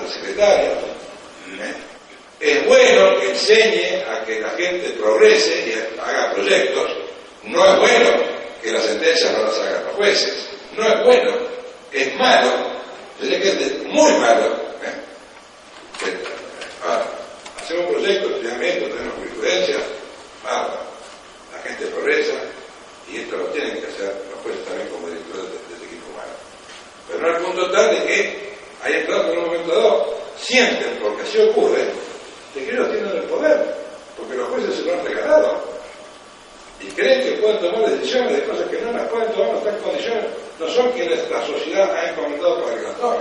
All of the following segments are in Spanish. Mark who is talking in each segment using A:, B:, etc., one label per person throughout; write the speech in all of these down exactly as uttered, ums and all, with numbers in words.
A: al secretario. ¿eh? Es bueno que enseñe a que la gente progrese y haga proyectos. No es bueno que las sentencias no las hagan los jueces. No es bueno, es malo, sería que es muy malo. ¿eh? Que, ah, hacemos un proyecto de estudiamiento, tenemos jurisprudencia, ah, la gente progresa y esto lo tienen que hacer los jueces también como directores de, de este equipo humano. Pero no al punto tal de que hay empleados que en un momento dado sienten, porque así ocurre, de que ellos tienen el poder, porque los jueces se lo han regalado. Y creen que pueden tomar decisiones de cosas que no las pueden tomar, no están en condiciones, no son quienes la sociedad ha encomendado para que las tomen.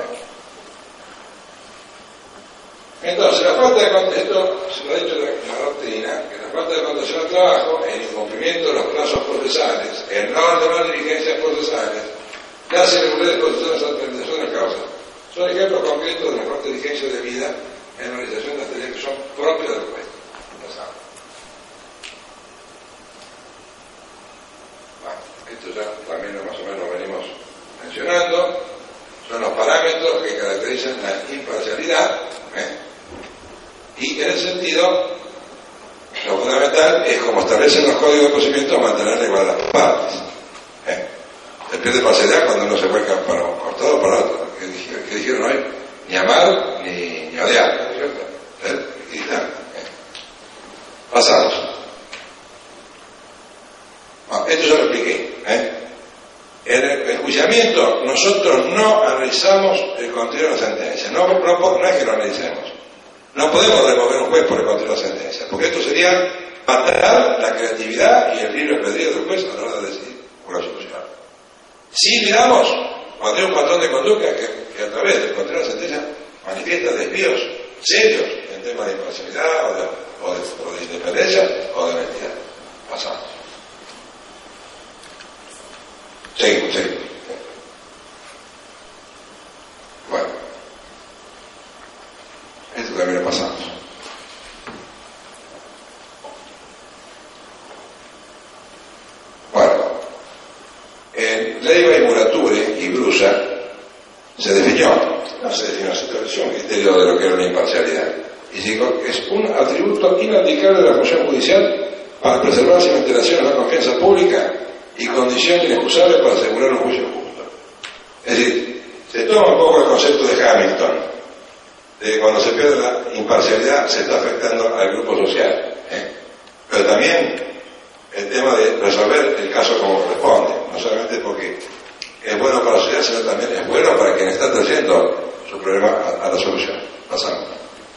A: Entonces, la falta de contexto, se lo ha dicho la, la doctrina, que la falta de contención al trabajo, el incumplimiento de los plazos procesales, el no abandonar diligencias procesales, las irregulares disposiciones ante la realización de causas, son ejemplos concretos de la falta de diligencia de vida en la realización de las tareas que son propias del juez. Esto ya también más o menos venimos mencionando, son los parámetros que caracterizan la imparcialidad, ¿eh? Y en ese sentido, lo fundamental es, como establecen los códigos de procedimiento, mantener la igualdad de las partes. ¿eh? Se pierde parcialidad cuando uno se vuelca para un costado o para otro. ¿Qué dijeron, ¿Qué dijeron hoy? Ni amar ni, ni odiar, ¿no es cierto? ¿Eh? ¿Eh? Pasamos. Bueno, esto ya lo expliqué. ¿eh? En el enjuiciamiento nosotros no analizamos el contenido de la sentencia, no, no, no es que lo analicemos, no podemos remover un juez por el contenido de la sentencia, porque esto sería matar la creatividad y el libre albedrío del juez a la hora de decidir por la solución. Si miramos cuando hay un patrón de conducta que, que a través del contenido de la sentencia manifiesta desvíos serios en temas de imparcialidad o de, o de, o de independencia o de honestidad. Pasamos. Seguimos, seguimos. Bueno, esto también lo pasamos. Bueno, en Leiva y Murature y Brusa se definió, no se definió, se estableció un criterio de lo que era una imparcialidad. Y digo que es un atributo inaplicable de la función judicial para preservar sin alteración la confianza pública y condición inexcusable para asegurar un juicio justo. Es decir, se toma un poco el concepto de Hamilton, de que cuando se pierde la imparcialidad se está afectando al grupo social. ¿eh? Pero también el tema de resolver el caso como corresponde, no solamente porque es bueno para la sociedad, sino también es bueno para quien está trayendo su problema a, a la solución. Pasamos.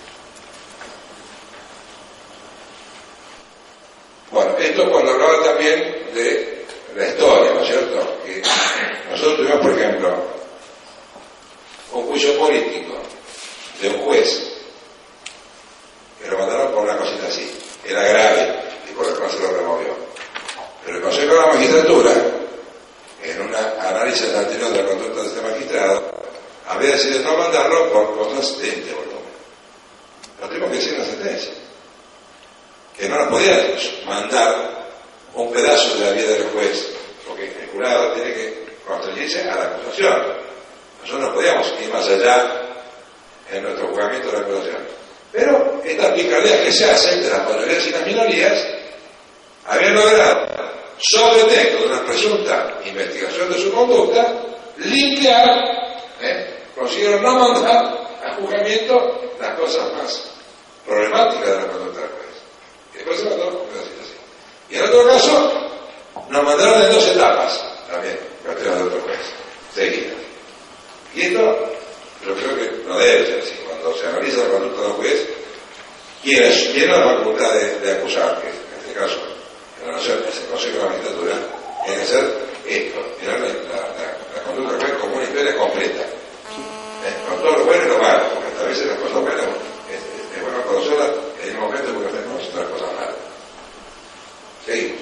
A: Bueno, esto cuando hablaba también de la historia, ¿no es cierto? Que nosotros tuvimos, por ejemplo, un juicio político de un juez que lo mandaron por una cosita así, era grave y por el cual se lo removió. Pero el Consejo de la Magistratura, en un análisis anterior de la conducta de este magistrado, había decidido no mandarlo por cosas de este volumen. Lo tuvimos que decir en la sentencia, que no nos podían mandar un pedazo de la vida del juez, porque el jurado tiene que constreñirse a la acusación. Nosotros no podíamos ir más allá en nuestro juzgamiento de la acusación. Pero estas picardías que se hacen de las mayorías y las minorías habían logrado, sobre texto de una presunta investigación de su conducta, limpiar, ¿eh? consiguieron no mandar a juzgamiento las cosas más problemáticas de la conducta del juez. Y después se mandó un pedacito así. Y en otro caso, nos mandaron en dos etapas, también, cuestiones de otro juez, seguidas. Y esto, yo creo que no debe ser así. Cuando se analiza la conducta de un juez, quien tiene la facultad de, de acusar, que en este caso, en la nación, el Consejo de la Magistratura, tiene que ser esto, mirar la, la, la, la conducta del juez como una historia completa. ¿Eh? Con todo lo bueno y lo malo, porque a veces las cosas buenas es, es, es bueno conocerlas en el momento porque tenemos otras cosas malas. Seguimos.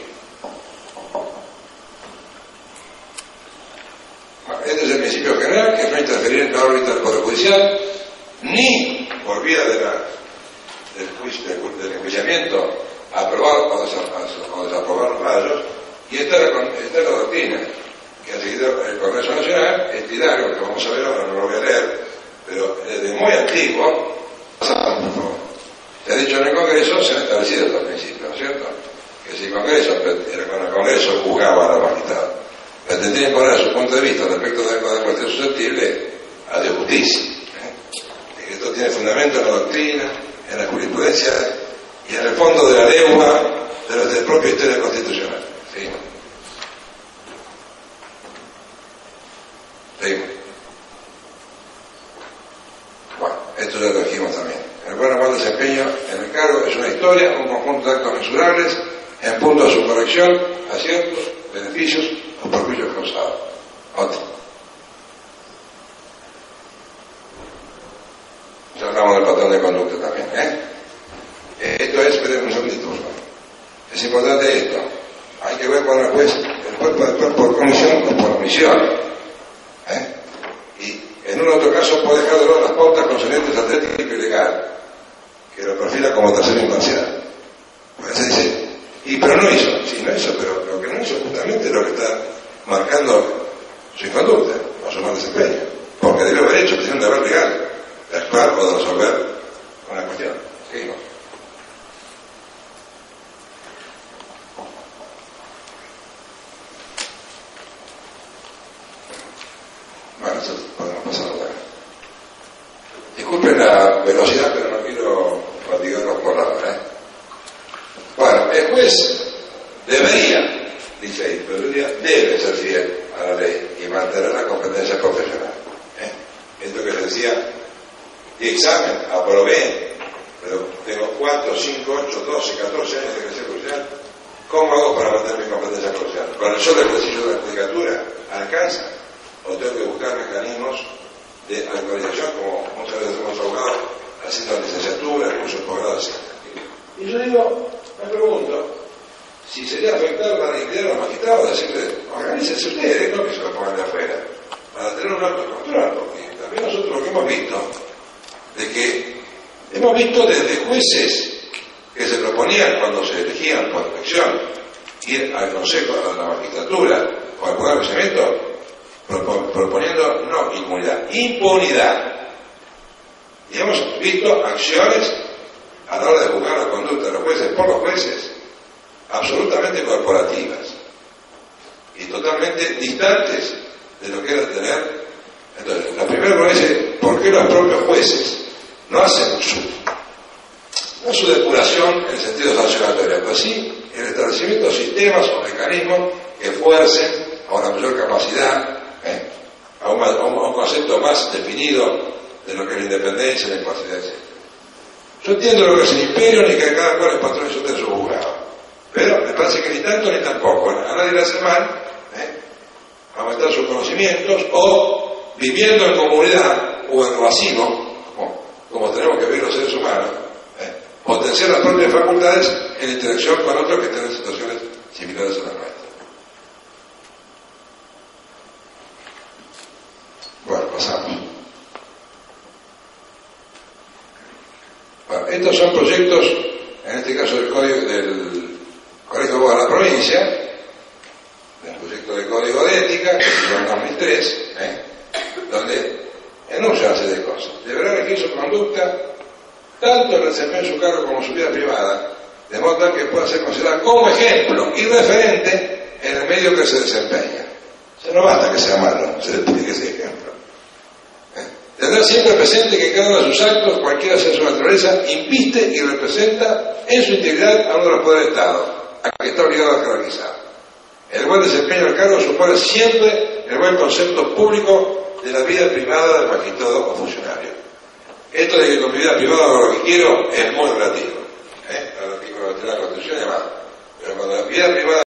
A: Bueno, este es el principio general, que es no interferir en la órbita del Poder Judicial, ni por vía de la, del, juicio, del, del enjuiciamiento, aprobar o, desap o desaprobar los fallos, y esta, esta es la doctrina que ha seguido el Congreso Nacional, este diario que vamos a ver ahora, no lo voy a leer, pero desde muy antiguo, por favor, se ha dicho en el Congreso, se han establecido estos principios, ¿no es cierto? Que si el Congreso, con el Congreso juzgaba a los magistrados, pretendía imponer su punto de vista respecto de la cuestión susceptible a de justicia. ¿eh? Esto tiene fundamento en la doctrina, en la jurisprudencia y en el fondo de la lengua de la, de la propia historia constitucional. ¿Sí? Seguimos. Bueno, esto ya lo dijimos también. El buen o mal desempeño en el cargo es una historia, un conjunto de actos mensurables en punto a su corrección, aciertos, beneficios o perjuicios causados. Otro. Ya hablamos del patrón de conducta también, ¿eh? Esto es, esperen un segundito, por favor. Es importante esto. Hay que ver cuando el juez, el juez puede actuar por comisión o por omisión. ¿eh? Y en un otro caso puede dejar de lado las pautas concernientes al derecho y legal, que lo perfila como tercero imparcial. Pues se dice, y pero no hizo, sí, no hizo, pero lo que no hizo justamente es lo que está marcando su inconducta, o su mal desempeño, porque debe haber hecho, tiene un deber legal de actuar o de resolver una cuestión. Seguimos. Bueno, eso podemos pasar ahora. Disculpen la velocidad, pero no quiero fatigarlos por la hora. ¿eh? Bueno, el juez debería, dice ahí, pero debería, debe ser fiel a la ley y mantener la competencia profesional. ¿eh? Esto que se decía, y examen, aprobé, pero tengo cuatro, cinco, ocho, doce, catorce años de ejercicio profesional. ¿Cómo hago para mantener mi competencia profesional? ¿Con el solo ejercicio de la judicatura alcanza? ¿O tengo que buscar mecanismos de actualización, como muchas veces hemos abogados, haciendo licenciatura, cursos posgrado, etcétera? Y yo digo, me pregunto, si sería afectar la dignidad de los magistrados, decirle, organícense ustedes, no que se lo pongan de afuera, para tener un alto control, porque también nosotros lo que hemos visto, de que hemos visto desde jueces que se proponían cuando se elegían por elección ir al Consejo de la Magistratura o al Poder de Procedimiento, proponiendo no inmunidad, impunidad. Y hemos visto acciones a la hora de juzgar la conducta de los jueces por los jueces absolutamente corporativas y totalmente distantes de lo que era tener. Entonces, la primera pregunta es, ¿por qué los propios jueces no hacen su, no su depuración en el sentido sancionatorio, pero sí el establecimiento de sistemas o mecanismos que fuercen a una mayor capacidad, ¿eh? a, un, a, un, a un concepto más definido de lo que es la independencia, la imparcialidad, etcétera? Yo entiendo lo que es el imperio, ni que cada cual es patrón de su juzgado, pero me parece que ni tanto ni tampoco. A nadie le hace mal ¿eh? aumentar sus conocimientos o, viviendo en comunidad o en racimo, como, como tenemos que vivir los seres humanos, ¿eh? potenciar las propias facultades en interacción con otros que estén en situaciones similares a las nuestras. Bueno, pasamos. Bueno, estos son proyectos, en este caso del código del Colegio de Abogados de la provincia, del proyecto de código de ética, que se en dos mil tres, ¿eh? donde enuncia una serie de cosas. Deberá regir su conducta tanto en el desempeño de su cargo como en su vida privada, de modo tal que pueda ser considerada como ejemplo y referente en el medio que se desempeña. O sea, no basta que sea malo, se le pide que sea ejemplo. Tener siempre presente que cada uno de sus actos, cualquiera sea su naturaleza, inviste y representa en su integridad a uno de los poderes del Estado, a que está obligado a jerarquizar. El buen desempeño del cargo supone siempre el buen concepto público de la vida privada del magistrado o funcionario. Esto de que con mi vida privada hago lo que quiero es muy relativo, ¿eh? El artículo de la Constitución y demás. Pero cuando la vida privada